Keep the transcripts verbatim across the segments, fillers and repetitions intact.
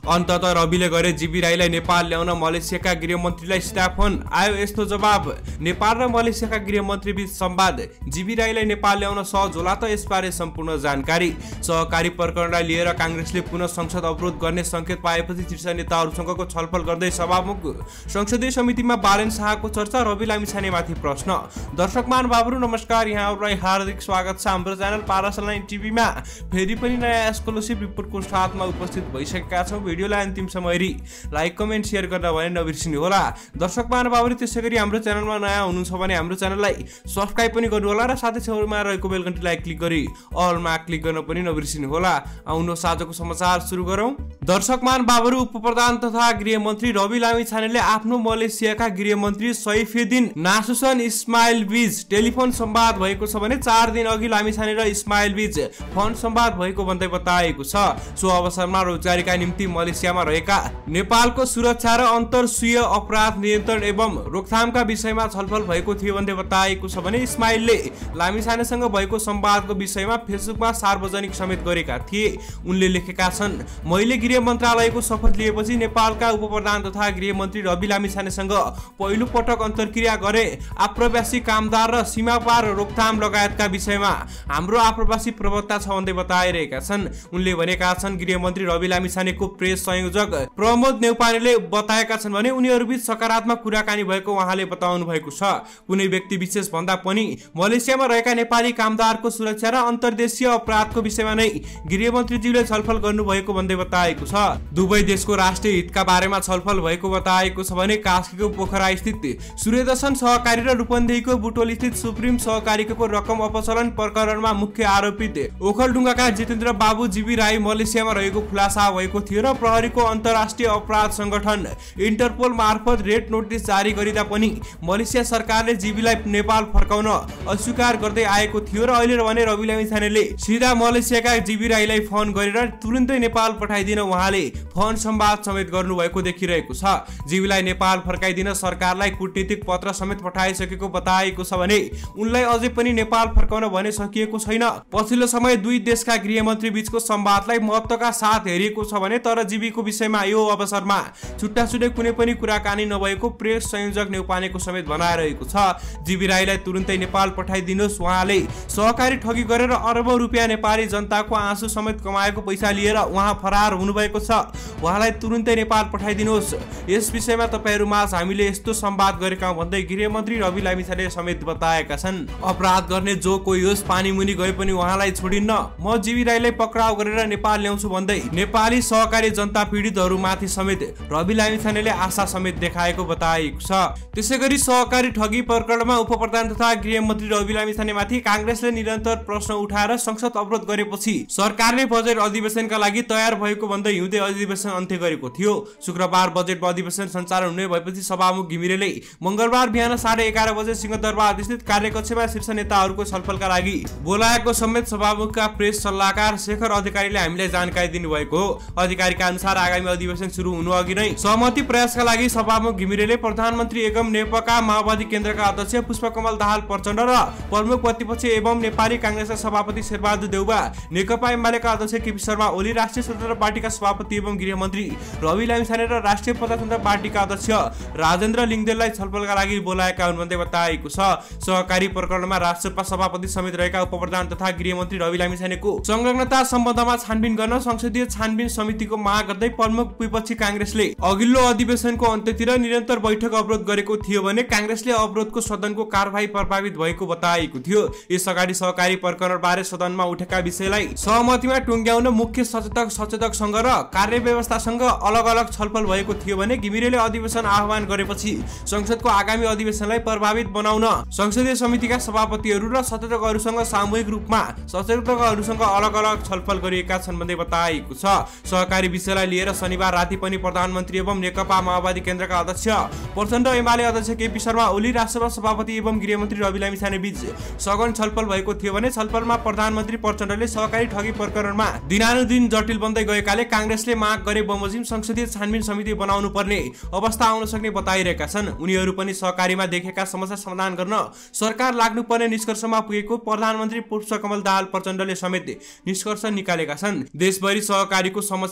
अन्ततः रविले गरे जीवी राईलाई नेपाल ल्याउन मलेसियाका गृहमन्त्रीलाई सीधा फोन आयो यस्तो जवाब। नेपाल र मलेसियाका गृहमन्त्री बीच संवाद, जीवी राईलाई नेपाल ल्याउन सहज होला त यसबारे सम्पूर्ण जानकारी। सहकारी प्रकरणलाई लिएर कांग्रेसले पुनः संसद अवरोध गर्ने संकेत पाएपछि शीर्ष नेताहरूसँगको छलफल गर्दै सभामुख संसदीय समितिमा बालेन शाहको चर्चा, रवि लामिछानेमाथि प्रश्न। दर्शक महानुभावहरू नमस्कार, यहाँहरूलाई हार्दिक स्वागत छ हाम्रो च्यानल पारस अनलाइन टिभीमा। फेरि पनि नयाँ एक्सक्लुसिभ रिपोर्टको साथमा उपस्थित भइसकेका छौँ। भिडियोलाई अन्तिमसम्म हेरी लाइक कमेन्ट सेयर गर्न भने नबिर्सिनु होला। दर्शक महानुभावहरू त्यसैगरी हाम्रो च्यानलमा नयाँ हुनुहुन्छ भने हाम्रो च्यानललाई सब्स्क्राइब पनि गर्नु होला र साथै छेउमा रहेको बेल घण्टीलाई क्लिक गरी अलमा क्लिक गर्न पनि नबिर्सिनु होला। आउनुहोस् आजको समाचार सुरु गरौँ। दर्शक महानुभावहरू, उपप्रधान तथा गृहमन्त्री रवि लामिछानेले आफ्नो मलेसियाका गृहमन्त्री सैफुद्दिन नासुसन इस्माइल बीच टेलिफोन संवाद भएको छ भने चार दिन अघि लामिछाने र इस्माइल बीच फोन संवाद भएको भन्दै बताएको छ। सो अवसरमा रोजगारीका निम्ति मलेसियामा रहेका नेपालको सुरक्षा र अन्तर्सीय अपराध नियन्त्रण एवं रोकथामका विषयमा छलफल भएको थियो भन्दै बताएको छ भने इस्माइलले लामिछानेसँग भएको संवादको विषयमा फेसबुकमा सार्वजनिक समेत गरेका थिए। उनले लेखेका छन्, मैले गृह मन्त्रालयको शपथ लिएपछि नेपालका उपप्रधान तथा गृहमन्त्री रवि लामिछानेसँग पहिलो पटक अन्तर्क्रिया गरे। आप्रवासी कामदार र सीमापार रोकथाम लगायतका विषयमा हाम्रो आप्रवासी प्रवक्ता छ भन्दै बताइरहेका छन्। उनले भनेका छन्, गृहमन्त्री रवि लामिछानेको प्रेस संयोजक प्रमोद नेउपानेले बताएका छन् भने उनीहरूबीच सकारात्मक कुराकानी भएको उहाँले बताउनु भएको छ। कुनै व्यक्ति विशेष भन्दा पनि मलेसियामा रहेका नेपाली कामदारको सुरक्षा र अन्तर्देशीय अपराधको विषयमा नै गृहमन्त्रीज्यूले छलफल गर्नुभएको भन्दै बताएको छ। दुवै देशको राष्ट्रिय हितका बारेमा छलफल भएको बताएको छ भने कास्कीको पोखरा स्थित सूर्यदर्शन सहकारी र रूपन्देहीको बुटोल स्थित सुप्रिम सहकारीको रकम अपचलन प्रकरणमा मुख्य आरोपित ओखलढुङ्गाका जितेन्द्र बाबु जीवी राई मलेसियामा रहेको खुलासा भएको थियो र प्रहरीको अन्तर्राष्ट्रिय अपराध संगठन इन्टरपोल मार्फत रेड नोटिस जारी गरिँदा पनि मलेसिया सरकारले जीवीलाई नेपाल फर्काउन अस्वीकार गर्दै आएको थियो र अहिले भने रवि लामिछानेले सिधा मलेसियाका जीवी राईलाई फोन गरेर तुरुन्तै नेपाल पठाइदिन उहाँले फोन संवाद समेत गर्नुभएको देखिरहेको छ। जीवीलाई नेपाल फर्काइदिन सरकारलाई कूटनीतिक पत्र समेत पठाइसकेको बताएको छ भने उनलाई अझै पनि नेपाल फर्काउन भने सकिएको छैन। पछिल्लो समय दुई देशका गृहमन्त्री बीचको संवादलाई महत्त्वका साथ हेरिएको छ भने तर जीवीको विषयमा यो अवसरमा छुट्टा छुट्टै कुनै पनि कुराकानी नभएको प्रेस संयोजक नेउपानेको समेत भनाइरहेको छ। जीवी राईलाई तुरुन्तै नेपाल पठाइदिनुहोस्, उहाँले सहकारी ठगी गरेर अरबौं रुपियाँ नेपाली जनताको आँसु समेत कमाएको पैसा लिएर उहाँ फरार हुनुभएको छ, उहाँलाई तुरुन्तै नेपाल पठाइदिनुहोस्। यस विषयमा तपाईहरूमाझ हामीले यस्तो संवाद गरेका भन्दै गृहमन्त्री रवि लामिछाने समेत बताएका छन्। अपराध गर्ने जो कोही होस्, पानी मुनि गए पनि उहाँलाई छोडिन्न, म जीवी राईलाई पक्राउ गरेर नेपाल ल्याउँछु भन्दै नेपाली सहकारी जनता पीडितहरूमाथि समेत रवि लामिछानेले आशा समेत देखाएको बताएको छ। त्यसैगरी सहकारी ठगी प्रकरणमा उपप्रधान तथा गृहमन्त्री रवि लामिछानेमाथि कांग्रेसले निरन्तर प्रश्न उठाएर संसद अवरोध गरेपछि सरकारले बजेट अधिवेशनका लागि तयार भएको भन्दै हिउँदे अधिवेशन अन्त्य गरेको थियो। शुक्रबार बजेट अधिवेशन सञ्चालन हुने भएपछि सभामुख घिमिरेले मंगलबार बिहान साढे एघार बजे सिंहदरबार स्थित कार्यकक्षमा शीर्ष नेताहरूको छलफलका लागि बोलाएको समेत सभामुखका प्रेस सल्लाहकार शेखर अधिकारीले हामीलाई जानकारी दिनुभएको हो। अधिकारीका अनुसार आगामी अधिवेशन सुरु हुनु अघि नै सहमति प्रयासका लागि सभामुख घिमिरेले प्रधानमन्त्री एवं नेकपा माओवादी केन्द्रका अध्यक्ष पुष्पकमल दाहाल प्रचण्ड र प्रमुख प्रतिपक्ष एवं नेपाली कांग्रेसका सभापति शेरबहादुर देउवा, नेकपा एमालेका अध्यक्ष केपी शर्मा ओली, राष्ट्रिय स्वतन्त्र पार्टीका सभापति एवं गृहमन्त्री रवि लामिछाने र राष्ट्रिय प्रजातन्त्र पार्टीका अध्यक्ष राजेन्द्र लिङदेललाई छलफलका लागि बोलाएका हुन् भन्दै बताएको छ। सहकारी प्रकरणमा राष्ट्रसभा सभापति समेत रहेका उपप्रधान तथा गृहमन्त्री रवि लामिछानेको संलग्नता सम्बन्धमा छानबिन गर्न संसदीय छानबिन समितिको माग गर्दै प्रमुख विपक्षी कांग्रेसले अघिल्लो अधिवेशनको अन्त्यतिर निरन्तर बैठक अवरोध गरेको थियो भने कांग्रेसले अवरोधको सदनको कारबाही प्रभावित भएको बताएको थियो। यसअगाडि सहकारी प्रकरण बारे सदनमा उठेका विषयलाई सहमतिमा टुङ्ग्याउन मुख्य सचेतक सचेतकसँग र कार्यव्यवस्थासँग अलग अलग छलफल भएको थियो भने घिमिरेले अधिवेशन आह्वान गरेपछि संसदको आगामी अधिवेशनलाई प्रभावित बनाउन संसदीय समितिका सभापतिहरू र सचेतकहरूसँग सामूहिक रूपमा सचेतकहरूसँग अलग अलग छलफल गरिएका छन् भन्दै बताएको छ। सहकारी विषयलाई लिएर शनिबार राति पनि प्रधानमन्त्री एवं नेकपा माओवादी केन्द्रका अध्यक्ष प्रचण्ड, एमाले अध्यक्ष केपी शर्मा ओली, राष्ट्रसभा सभापति एवं गृहमन्त्री रवि लामिछाने बीच सघन छलफल भएको थियो भने छलफलमा प्रधानमन्त्री प्रचण्डले सहकारी ठगी प्रकरणमा दिनानुदिन जटिल बन्दै गएकाले कांग्रेसले माग गरे बमोजिम संसदीय छानबिन समिति बनाउनु पर्ने अवस्था आउन सक्ने बताइरहेका छन्। उनीहरू पनि सहकारीमा देखेका समस्या समाधान गर्न सरकार लाग्नुपर्ने निष्कर्षमा पुगेको प्रधानमन्त्री पुष्पकमल दाहाल प्रचण्डले समेत निष्कर्ष निकालेका छन्। देशभरि सहकारीको समस्या विराग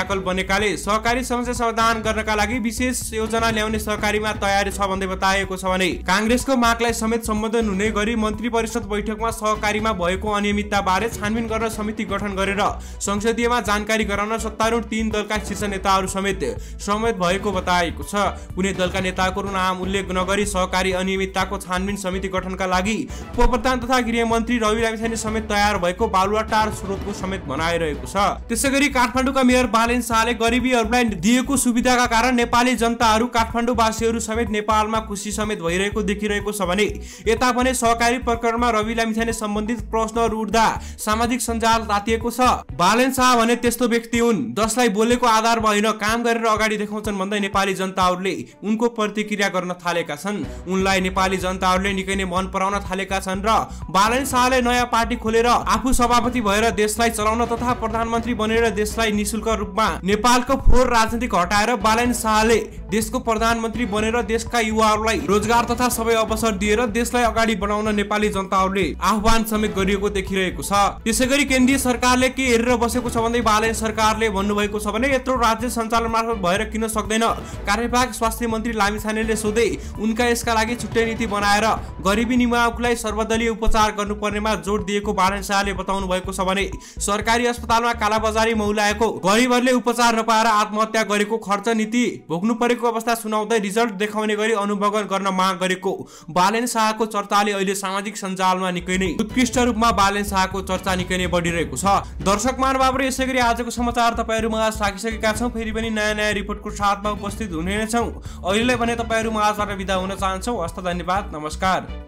चाकल बनेकाले सहकारी समस्या समाधान गर्नका लागि विशेष योजना ल्याउने सहकारीमा तयारी छ भन्दै बताएको छ भने कांग्रेसको मागलाई समेत सम्बोधन हुने गरी मन्त्री परिषद बैठकमा सहकारीमा भएको अनियमितता बारे छानबिन गर्न समिति गठन गरेर संसदीयमा जानकारी गराउन सत्तारूढ तीन दलका शीर्ष नेताहरू समेत सहमत भएको बताएको छ। कुनै दलका नेताको नाम उल्लेख नगरी सहकारी अनियमितताको छानबिन समिति गठनका लागि उपप्रधान तथा गृह मन्त्री रवि लामिछाने समेत तयार भएको बालुवाटार स्रोतको समेत भनाइरहेको छ। त्यसैगरी काठमाडौँका मेयर बालेन शाहले गरिबीहरूलाई दिएको सुविधाका कारण नेपाली जनताहरू काठमाडौँवासीहरू समेत नेपालमा खुसी समेत भइरहेको देखिरहेको छ भने यता भने सहकारी प्रकरणमा रवि लामिछाने सम्बन्धित प्रश्नहरू उठ्दा सामाजिक सञ्जाल तातिएको छ। बालेन शाह भने त्यस्तो व्यक्ति हुन् जसलाई बोलेको आधार भएन काम गरेर अगाडि देखाउँछन् भन्दै नेपाली जनताहरूले उनको प्रतिक्रिया गर्न थालेका छन्। उनलाई नेपाली जनताहरूले निकै नै मन पराउन थालेका छन् र बालेन शाहले नयाँ पार्टी खोलेर आफू सभापति भएर देशलाई चलाउन तथा प्रधानमन्त्री बनेर देशलाई निशुल्क रूपमा नेपालको फोहोर राजनीति हटाएर बालेन शाहले देशको प्रधानमन्त्री बनेर देशका युवाहरूलाई रोजगार तथा सबै अवसर दिएर देशलाई अगाडि बढाउन नेपाली जनताहरूले आह्वान समेत गरिएको देखिरहेको छ। त्यसैगरी केन्द्रीय सरकारले के हेरेर बसेको छ भन्दै बालेन सरकारले भन्नुभएको छ भने यत्रो राज्य सञ्चालन मार्फत भएर किन सक्दैन। कार्यवाहक स्वास्थ्य मन्त्री लामिछानेले सोधे उनका यसका लागि छुट्टै नीति बनाएर गरिबी निवारकलाई सर्वदलीय उपचार गर्नुपर्नेमा जोड दिएको बालेन शाहले बताउनु भएको छ भने सरकारी अस्पतालमा कालाबजारी मौलाएको गरिबहरूले उपचार नपाएर आत्महत्या गरेको खर्च नीति भोग्नु परेको अवस्था सुनाउँदै रिजल्ट देखाउने गरी अनुभव गर्न माग गरेको बालेन शाहको चर्चाले अहिले सामाजिक सञ्जालमा निकै नै उत्कृष्ट रूपमा बालेन शाहको चर्चा निकै नै बढिरहेको छ। दर्शक महानुभावहरू यसैगरी आजको समाचार तपाईहरु माझ राखिसकेका छौं। फेरि पनि नयाँ नयाँ रिपोर्टको साथमा उपस्थित हुने नै छौं। अहिलेलाई भने तपाईहरु माझबाट बिदा हुन चाहन्छौं। हस्त धन्यवाद, नमस्कार।